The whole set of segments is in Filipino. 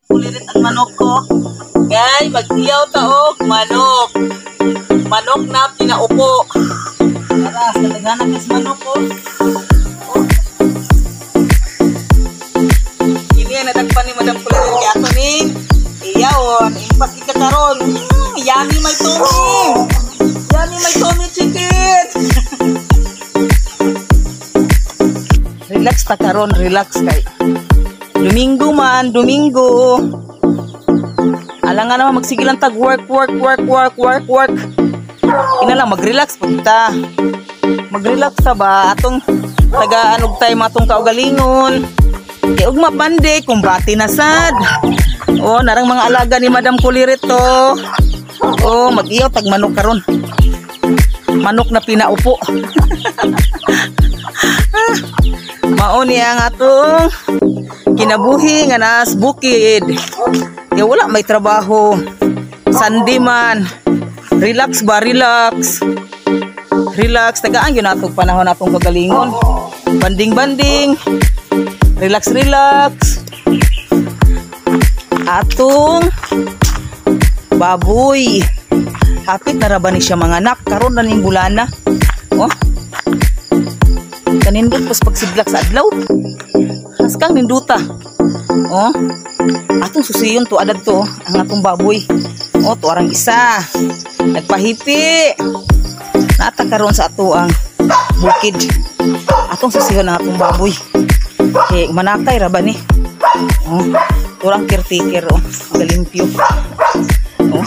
Kulirit ang manok ko. Guys, mag-iyaw taog manok. Manok na pinaupo. Tara, sa tagana kas manok ko. Ini ang natagpan ni Madam Kulirit kaya ito ni iyawon. Impas ikakaroon. Yummy may tuming. Yummy may tuming chicken. Relax ta karon, relax kay. Domingo man, Domingo. Alang nga naman magsigilan tag work. Ina lang mag-relax punta. Mag-relax ta ba atong taga-anog tay matong kaugalingon. Kay ug mapande kung bati na sad. Oh, narang mga alaga ni Madam Kulirit to. Oh, mag-iyaw tag manok karon. Manok na pinaupo. Mao ni ang atong kinabuhi nga nas bukid. Kaya wala may trabaho. Sunday man. Relax ba? Relax. Relax. Tagaan yun natong panahon natong kagalingon. Banding-banding. Relax, relax. Atong baboy. Hapit na raba ni siya mga anak. Karon na ning bulana. Oh. Kanindot pas pagsiglak sa adlaw. Haskang ninduta. Oh. Atong susiyon to adad to ang atong baboy. Oh, to arang isa. Nagpahipi. Nata karon sa ato ang bukid. Atong susiyon ang atong baboy. Kay manakay ra ba ni? Oh, turang caretaker oh, galimpyo. Oh.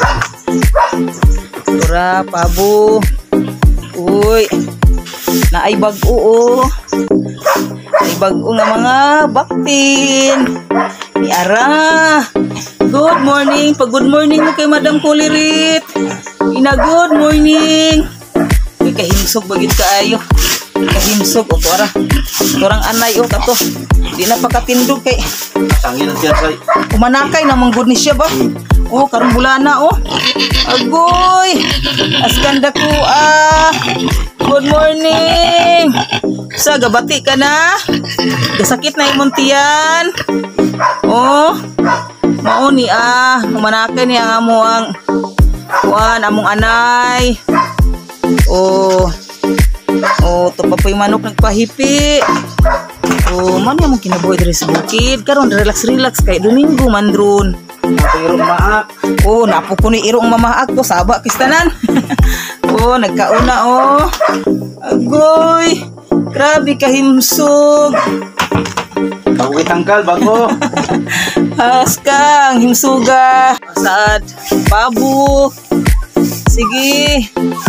Tura pabo. Uy. Naay bag-o oh. Naay bag-o nga mga baktin. Ni Ara. Good morning. Pag-good morning mo kay Madam Kulirit. Ina good morning. May kahimsog bagid kaayo. Kahimsog o tuara. Turang anay o kato. Di na pakatindog kay. Tangin siya say. Umanakay na manggod ni siya ba? Oh, karong bulana oh. Agoy. Askanda ko ah. Good morning. Sa gabati ka na? Gasakit na imong tiyan. Oh. Mao ni ah, umanakay ni ang amo ang kuan among anay. Oh. Oh, to pa po'y manok nagpahipi. Oh, man yung kinabuhi diri sa bukid. Karon relax kay Domingo man dron. Irong maak. Oh, napo ko ni irong mamaak ko saba kistanan. Oh, nagkauna oh. Agoy. Grabe kahimsog. Bago tangkal bago. Haskang himsuga. Saad babu. Sige.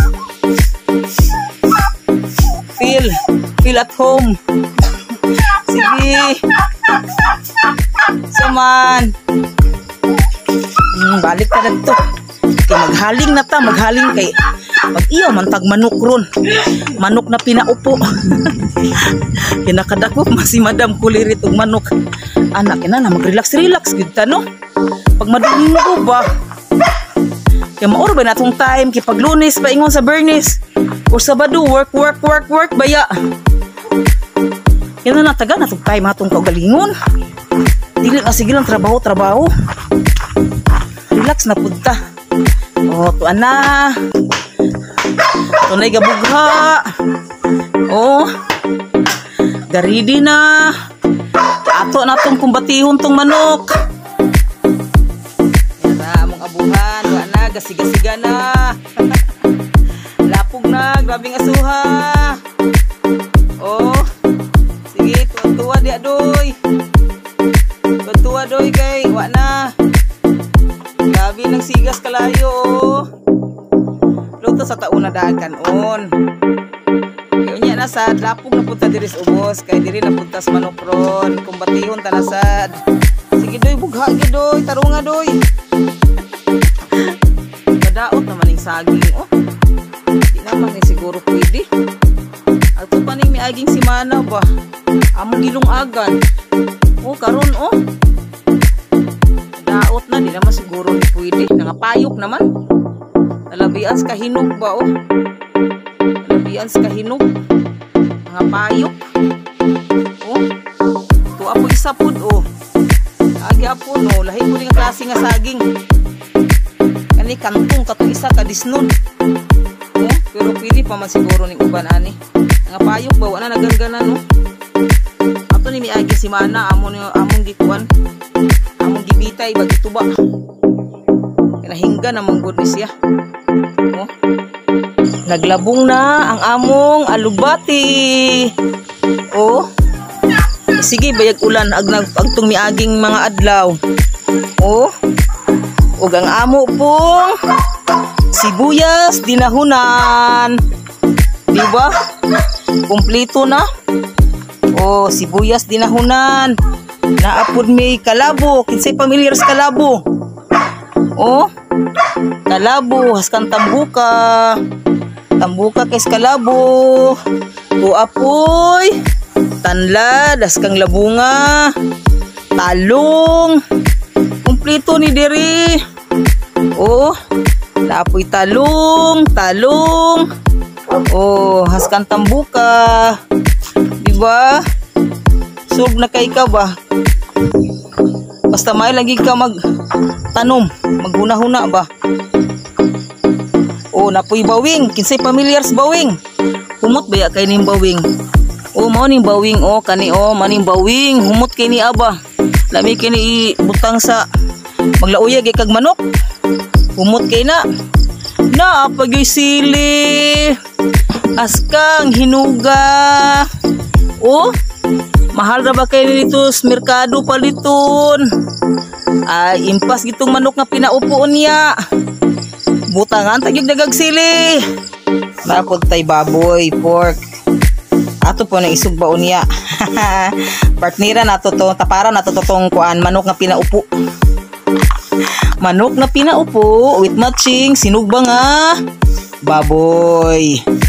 Feel at home. Sige. Saman. Balik ka na to. Kay maghaling na ta, maghaling kay mag-iyo man tag manok ron. Manok na pinaupo. Kinakadakop si Madam Kulirit og manok. Anak ina na mag-relax gid ta no. Pag Domingo ba. Kay maoro ba natong time kay pag Lunes pa ingon sa Bernes. O Sabado work baya. Yan na taga natong time atong kaugalingon. Dili na sige lang trabaho. Relax na punta. Oh, tuan na. Tunay gabugha. Oh. Garidi na. Ato na tong kumbatihon tong manok. Yara among abuhan, wa na gasiga na. Lapog na, grabing asuha. Oh. Sige, tuwa di adoy. Tuwa doy kay wa na. Grabe nang sigas kalayo. Luto sa taon na dagan on. Kaya niya na sad lapog na punta diri sa ubos kay diri na punta sa manok ron. Kumbatihon ta na sad. Sige doy bugha gyud doy, tarunga doy. Kadaot naman ning saging oh. Di naman ni siguro pwede. Ato pa ning miaging simana ba. Among ilong agan. Oh karon oh. Daot na, di naman siguro ni pwede. Nangapayok naman. Nalabian sa kahinog ba oh. Nalabian sa kahinog. Nangapayok. Oh. Tuwa po isa po oh. Agi apo no, lahi ko nga klase nga saging. Kani kantong katong isa ka disnon. Oh, pero pili pa man siguro ning uban ani. Nga payok ba wala naganggana no. Ato ni miagi si mana among gikuan. Among gibitay bag ituba. Kinahingga namang good ni siya. Oh. Naglabong na ang among alubati. Oh. Sige bayag ulan agtong miaging mga adlaw. Oh. Ug ang amo pong sibuyas dinahunan. Di ba? Kumpleto na. Oh, sibuyas dinahunan. Naapod may kalabo, kinsay familiar sa kalabo. Oh. Kalabo haskan tambuka. Tambuka kay kalabo. Tuapoy. Tanlad haskang labunga. Talong. Kumpleto ni diri. Oh, naapoy talong. Oh, haskan tambuka. Diba? Sub na kay ka ba? Basta may lagi ka magtanom, maghuna-huna ba? Oh, napoy bawing. Kinsay familiar sa bawing? Humot ba ya kay ning bawing? Oh, mao ning bawing. Oh, kani oh, maning bawing. Humot kay ni aba. Lami kini ibutang sa maglauyag kag manok. Humot kay na. Naapagyoy sili. Askang hinuga. Oh, mahal ra ba kay nito sa merkado paliton? Ay, impas gitong manok nga pinaupo niya. Butangan tagyog dagag sili. Napod tay baboy, pork. Ato po na isugbaon niya. Partnera nato to, tapara nato to tong kuan manok nga pinaupo. Manok na pinaupo with matching sinugba nga baboy.